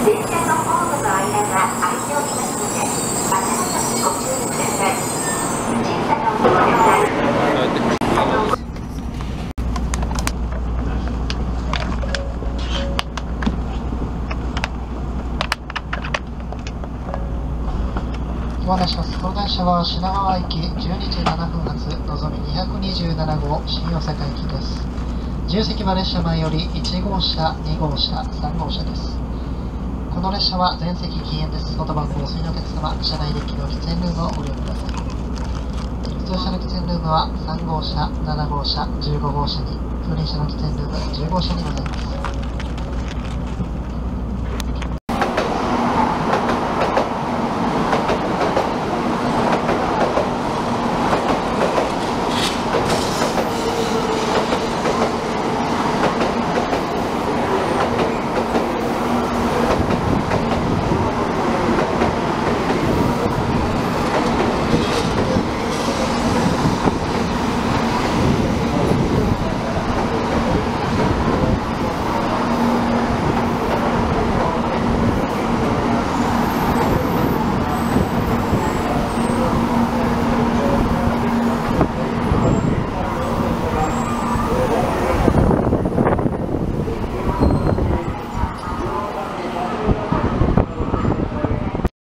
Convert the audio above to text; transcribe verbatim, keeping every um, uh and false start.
ご案内します。この電車は品川駅じゅうにじななふん発のぞみにひゃくにじゅうななごう新大阪行きです。自由席は列車前よりいち号車、に号車、さん号車です。この列車は全席禁煙です。元番号お済みのお客様、車内デッキの喫煙ルームをご利用ください。普通車の喫煙ルームはさん号車、なな号車、じゅうご号車に、風鈴車の喫煙ルームじゅう号車にございます。